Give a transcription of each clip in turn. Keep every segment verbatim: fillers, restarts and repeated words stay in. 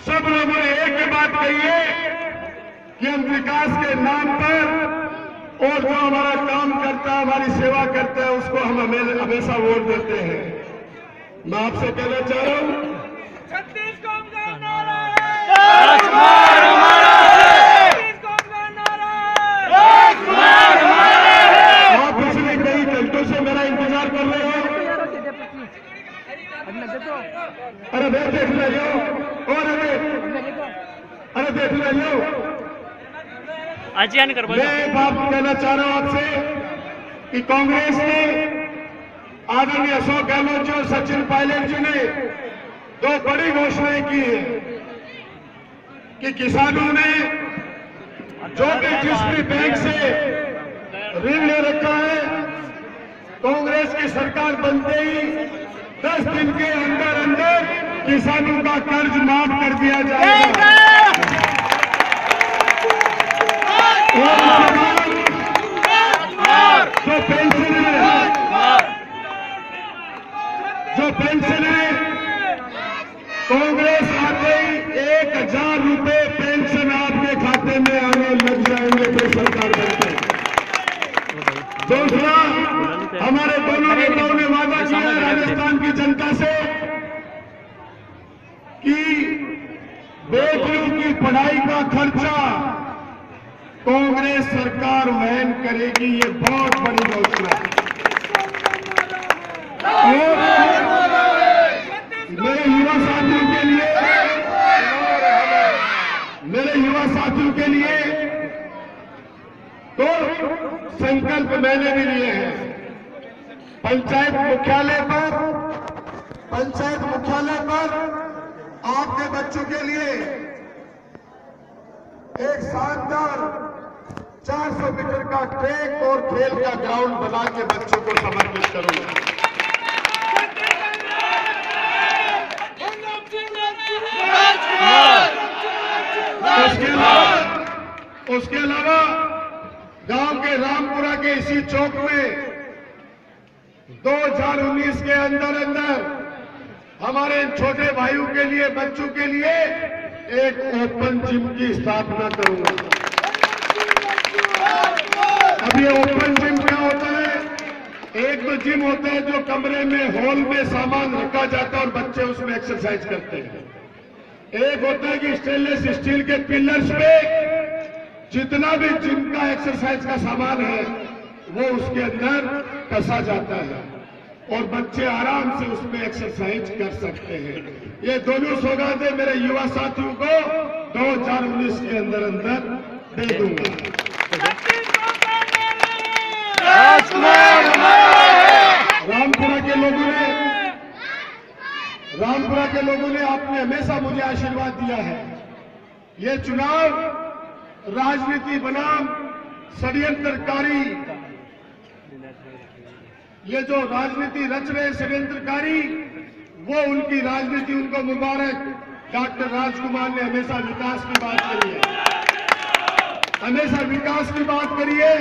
सब लोगों ने एक ही बात कही है कि हम विकास के नाम पर और जो हमारा काम करता है, हमारी सेवा करता है, उसको हम हमें हमेशा वोट देते हैं। मैं आपसे कहना चाह रहा हूं, छत्तीसगढ़ का नारा है, आप पिछले कई घंटों से मेरा इंतजार कर रहे हो। अरे देख देख ले जाओ, और अरे अरे देख ले जाओ। मैं एक बात कहना चाह रहा हूं आपसे कि कांग्रेस ने आदरणीय अशोक गहलोत जी और सचिन पायलट जी ने दो बड़ी घोषणाएं की है कि किसानों ने जो भी जिस भी बैंक से ऋण ले रखा है, कांग्रेस की सरकार बनते ही दस दिन के अंदर अंदर किसानों का कर्ज माफ कर दिया जाएगा। जो पेंशन है जो पेंशन है कांग्रेस आते ही एक हजार रुपए पेंशन आपके खाते में आने लग जाएंगे तो सरकार बनते। दूसरा, हमारे दोनों नेताओं ने वादा किया है राजस्थान की जनता से कि बेटियों की पढ़ाई का खर्चा कांग्रेस सरकार वहन करेगी। ये बहुत बड़ी घोषणा है। मेरे युवा साथियों के लिए मेरे युवा साथियों के लिए तो संकल्प मैंने भी लिए हैं। पंचायत मुख्यालय पर पंचायत मुख्यालय पर आपके बच्चों के लिए एक शानदार चार सौ मीटर का ट्रैक और खेल का ग्राउंड बना के बच्चों को समर्पित करूंगा। उसके अलावा उसके अलावा गांव के रामपुरा के इसी चौक में दो हजार उन्नीस के अंदर अंदर हमारे छोटे भाइयों के लिए, बच्चों के लिए एक ओपन जिम की स्थापना करूंगा। अब ये ओपन जिम क्या होता है? एक तो जिम होता है जो कमरे में, हॉल में सामान रखा जाता है और बच्चे उसमें एक्सरसाइज करते हैं। एक होता है कि स्टेनलेस स्टील के पिलर्स पे जितना भी जिम का एक्सरसाइज का सामान है वो उसके अंदर कसा जाता है और बच्चे आराम से उसमें एक्सरसाइज कर सकते हैं। ये दोनों सौगातें मेरे युवा साथियों को दो हजार उन्नीस के अंदर अंदर दे दूंगा। रामपुरा के लोगों ने रामपुरा के लोगों ने आपने हमेशा मुझे आशीर्वाद दिया है। ये चुनाव राजनीति बनाम षड्यंत्रकारी, ये जो राजनीति रच रहे षड्यंत्रकारी, वो उनकी राजनीति, उनको मुबारक। डॉक्टर राजकुमार ने हमेशा विकास की बात करी है, हमेशा विकास की बात करी है।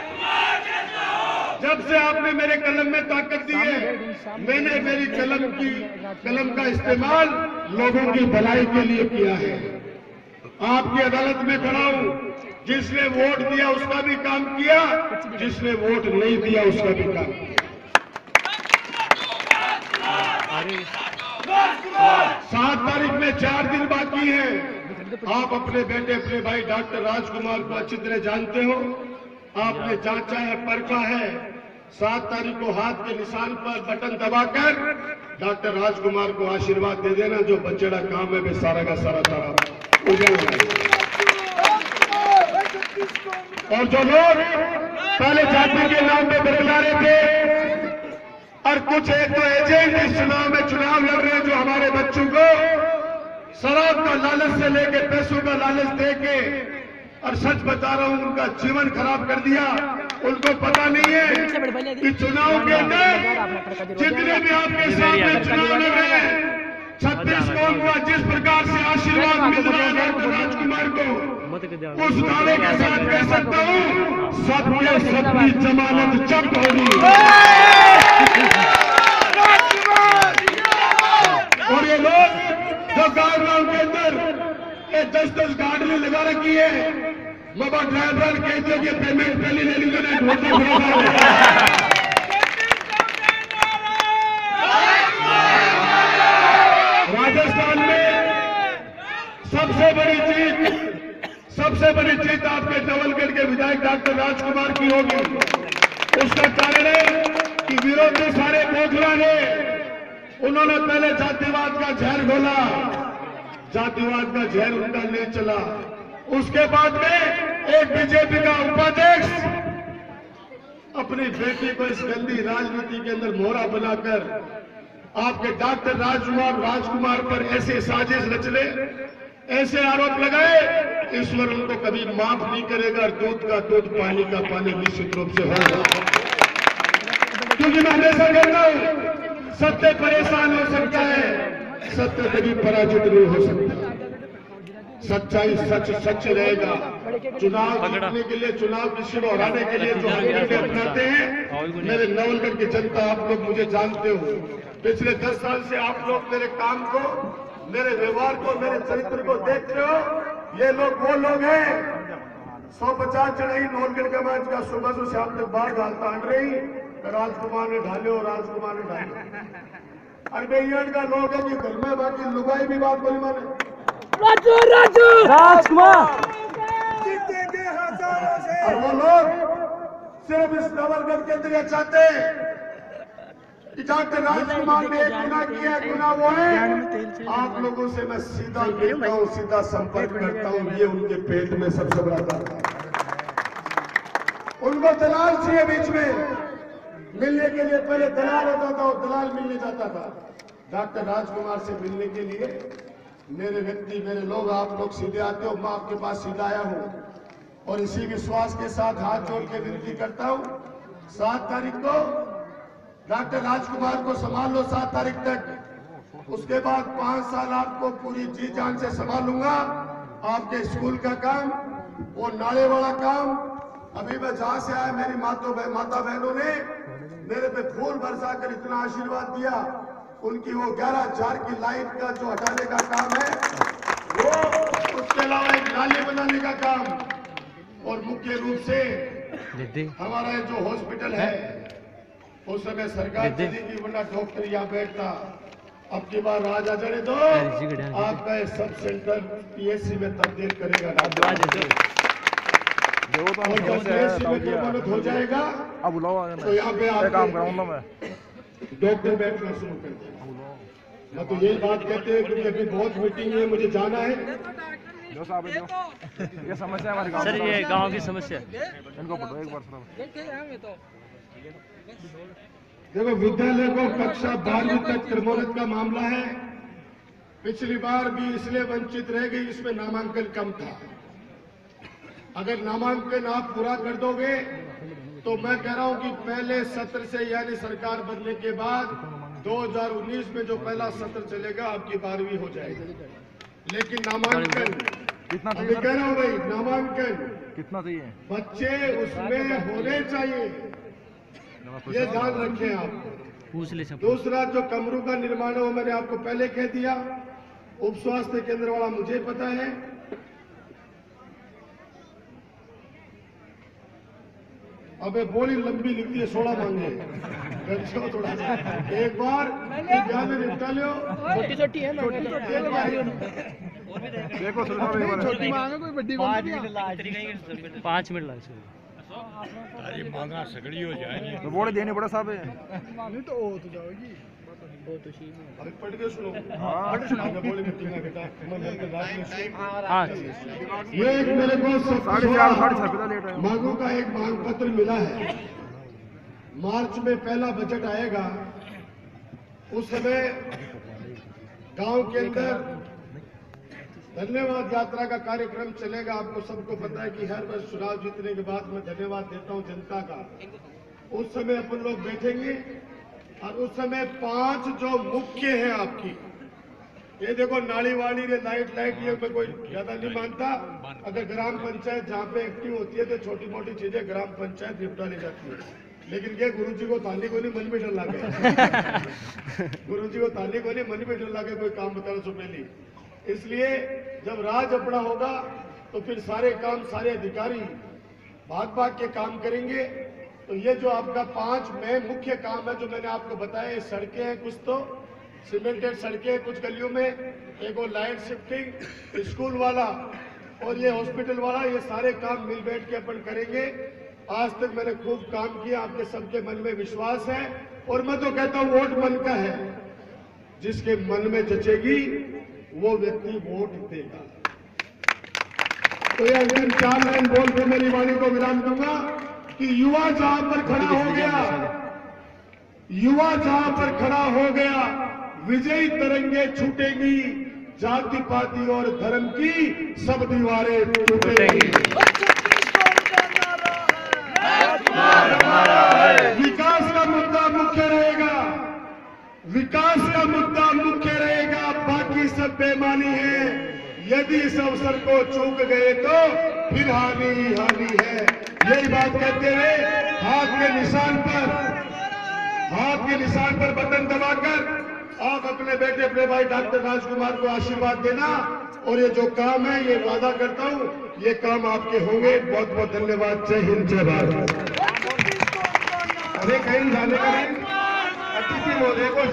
जब से आपने मेरे कलम में ताकत दी है, मैंने मेरी कलम की कलम का इस्तेमाल लोगों की भलाई के लिए किया है। आपकी अदालत में खड़ा हूं, जिसने वोट दिया उसका भी काम किया, जिसने वोट नहीं दिया उसका भी काम किया। सात तारीख में चार दिन बाकी है। आप अपने बेटे, अपने भाई डॉक्टर राजकुमार को अच्छी तरह जानते हो। आपने जांचा है, परखा है। सात तारीख को हाथ के निशान पर बटन दबाकर डॉक्टर राजकुमार को आशीर्वाद दे देना। जो बचड़ा काम है वे सारा का सारा तारा हो जाएगा। और जो लोग पहले जाति के नाम पे बदला रहे थे और कुछ एक तो एजेंट इस चुनाव में चुनाव लड़ रहे हैं जो हमारे बच्चों को शराब का लालच से लेके पैसों का लालच दे के, और सच बता रहा हूं, उनका जीवन खराब कर दिया। उनको पता नहीं है कि चुनाव के अंदर जितने भी आपके सामने चुनाव लड़ रहे हैं, छत्तीसगढ़ को जिस प्रकार से आशीर्वाद मिल रहा है डॉक्टर राजकुमार को, उस दावे के साथ कह सकता हूं सबके सबकी जमानत जब्त होगी। और ये लोग जो गांव गांव के अंदर ये दस दस गाड़ी लगा रखी है, बाबा ड्राइवर कहते हैं कि पेमेंट पहले ले लीजिए ना ढोलते राजस्थान में सबसे बड़ी चीज सबसे बड़ी चीज आपके धवलगढ़ के विधायक डॉक्टर राजकुमार की होगी। उसका कारण है कि विरोधी सारे बोखला ने उन्होंने पहले जातिवाद का जहर घोला, जातिवाद का जहर उनका नहीं चला। उसके बाद में एक बीजेपी का उपाध्यक्ष अपनी बेटी को इस गंदी राजनीति के अंदर मोहरा बनाकर आपके डॉक्टर राजकुमार राजकुमार पर ऐसे साजिश रच ले, ऐसे आरोप लगाए, ईश्वर उनको कभी माफ नहीं करेगा। दूध का दूध पानी का पानी निश्चित रूप से होगा। क्योंकि मैं हमेशा कहता हूं सत्य परेशान हो सकता है, सत्य कभी पराजित नहीं हो सकता। सच्चाई सच सच रहेगा। चुनाव जीतने के लिए, चुनाव किसी को हराने के लिए जो हरकतें अपनाते हैं, मेरे नवलगढ़ की जनता आप लोग मुझे जानते हो, पिछले दस साल से आप लोग मेरे काम को, मेरे व्यवहार को, मेरे चरित्र को देखते हो। ये लोग वो लोग हैं सौ पचास चढ़ाई नवलगढ़ का मैच का सुबह से शाम तक बाढ़ डालता हट रही, राजकुमार ने ढाले और राजकुमार ने ढाले। अरबेयन का लोग है कि घर में बाकी लुगाई भी बात बोली माने राजू राजू राजकुमार जीतेंगे हजारों से। और वो लोग सिर्फ इस नवलगढ़ के अंदर ये चाहते हैं कि डॉक्टर राजकुमार ने एक गुना किया है, गुना वो है आप लोगों से मैं सीधा मिलता हूँ, सीधा संपर्क करता हूँ। ये उनके पेट में सबसे बड़ा दर्द है। उनको दलाल चाहिए बीच में मिलने के लिए। पहले दलाल होता था और दलाल मिलने जाता था। डॉक्टर राजकुमार से मिलने के लिए मेरे व्यक्ति, मेरे लोग, आप लोग सीधे आते हो, मैं आपके पास सीधा आया हूं और इसी विश्वास के साथ हाथ जोड़ के विनती करता हूं, सात तारीख को डॉक्टर राजकुमार को संभाल लो, सात तारीख तक। उसके बाद पांच साल आपको पूरी जी जान से संभालूंगा। आपके स्कूल का काम, वो नाले वाला काम, अभी मैं जहां से आया मेरी माता माता बहनों ने मेरे पे फूल बरसा कर इतना आशीर्वाद दिया। उनकी वो ग्यारह हजार की लाइट का जो हटाने का काम है वो, उसके अलावा एक नाले बनाने का काम, और मुख्य रूप से हमारा जो हॉस्पिटल है उस समय सरकार दी की, वरना डॉक्टर यहाँ बैठता। अब की बार राजा जड़े दो आपका ये सब सेंटर पीएससी में तब्दील करेगा। और जब पीएससी में परमानेंट हो जाएगा तो यहाँ पे आप काम कराऊंगा मैं, डॉक्टर बैठना शुरू कर देगा। मैं तो यही बात कहते हैं क्योंकि अभी बहुत मीटिंग है, मुझे जाना है। जो साहब जो ये समस्या हमारे गांव सर, ये गांव की समस्या इनको पढ़ो एक बार सर। देखो, विद्यालय को कक्षा बारहवीं तक क्रमोन्नत का मामला है। पिछली बार भी इसलिए वंचित रह गई, इसमें नामांकन कम था। अगर नामांकन आप पूरा कर दोगे तो मैं कह रहा हूं कि पहले सत्र से, यानी सरकार बनने के बाद दो हज़ार उन्नीस में जो पहला सत्र चलेगा आपकी बारहवीं हो जाएगी। लेकिन नामांकन कितना अभी कह रहा हूं भाई, नामांकन कितना चाहिए? बच्चे उसमें होने चाहिए, ये ध्यान रखें आप। पूछ ले सब। दूसरा जो कमरों का निर्माण है वो मैंने आपको पहले कह दिया। उप स्वास्थ्य केंद्र वाला मुझे पता है। अबे बोली लंबी लिखती है, सोलह मांगे थोड़ा सा, एक बार ध्यान में निपटा लो। छोटी छोटी है, देखो छोटी मांगे कोई बड़ी पाँच मिनट लग सकते। अरे मांगा सगड़ी हो जाएगी तो बोले देने पड़ा साहब। नहीं तो वो तो जाओगी, वो तो शी अरे पढ़ के सुनो। हाँ बोली मीटिंग में बेटा हाँ ये एक मेरे को साढ़े चार साढ़े छह बजे लेट है। मांगों का एक मांग पत्र मिला है। मार्च में पहला बजट आएगा, उस समय गांव के अंदर धन्यवाद यात्रा का कार्यक्रम चलेगा। आपको सबको पता है कि हर वर्ष चुनाव जीतने के बाद मैं धन्यवाद देता हूं जनता का। उस समय अपन लोग बैठेंगे और उस समय पांच जो मुख्य है आपकी, ये देखो नाली वाली रे लाइट लाइट, ये मैं कोई ज्यादा नहीं मानता। अगर ग्राम पंचायत जहाँ पे एक्टिव होती है तो छोटी मोटी चीजें ग्राम पंचायत निपटा ली जाती है। लेकिन ये गुरु जी को ताली को नहीं मन में डर लागे गुरु जी को ताली को नहीं मन में डर लागे कोई काम बताना सो पहली। इसलिए जब राज अपना होगा तो फिर सारे काम सारे अधिकारी भाग भाग के काम करेंगे। तो ये जो आपका पांच में मुख्य काम है जो मैंने आपको बताया, ये सड़कें हैं, कुछ तो सीमेंटेड सड़कें हैं कुछ गलियों में, एक वो लाइट शिफ्टिंग, स्कूल वाला और ये हॉस्पिटल वाला, ये सारे काम मिल बैठ के अपन करेंगे। आज तक मैंने खूब काम किया, आपके सबके मन में विश्वास है और मैं तो कहता हूं वोट मन का है, जिसके मन में जचेगी वो व्यक्ति वोट देगा। तो ये अंतिम चार लाइन बोल के मेरी वाणी को विराम दूंगा कि युवा जहां पर खड़ा हो गया, युवा जहां पर खड़ा हो गया, विजयी तरंगे छूटेंगी, जाति पाति और धर्म की सब दीवारें टूटेंगी। विकास का मुद्दा मुख्य रहेगा, विकास का मुद्दा मुख्य रहेगा, बाकी सब बेमानी है। यदि इस अवसर को चूक गए तो फिर हानि ही हानि है। यही बात कहते हुए हाथ के निशान पर, हाथ के निशान पर बटन दबाकर आप अपने बेटे अपने भाई डॉक्टर राजकुमार को आशीर्वाद देना और ये जो काम है ये वादा करता हूं ये काम आपके होंगे। बहुत बहुत धन्यवाद। जय हिंद, जय भारत। अरे कहीं जाने का नहीं, अतिथि महोदय को